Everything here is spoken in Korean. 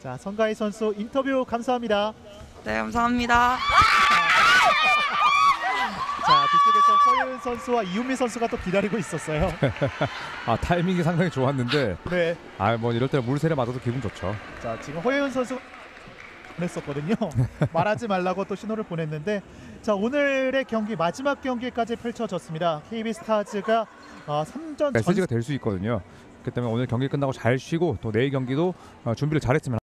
자, 성가희 선수 인터뷰 감사합니다. 네, 감사합니다. 자, 뒤쪽에서 허예은 선수와 이윤미 선수가 또 기다리고 있었어요. 아, 타이밍이 상당히 좋았는데 네. 뭐 이럴 때 물세례 맞아도 기분 좋죠. 자, 지금 허예은 선수 보냈었거든요. 말하지 말라고 또 신호를 보냈는데, 자, 오늘의 경기 마지막 경기까지 펼쳐졌습니다. KB스타즈가 3전 메시지가 될 수 있거든요. 그렇기 때문에 오늘 경기 끝나고 잘 쉬고 또 내일 경기도 준비를 잘했으면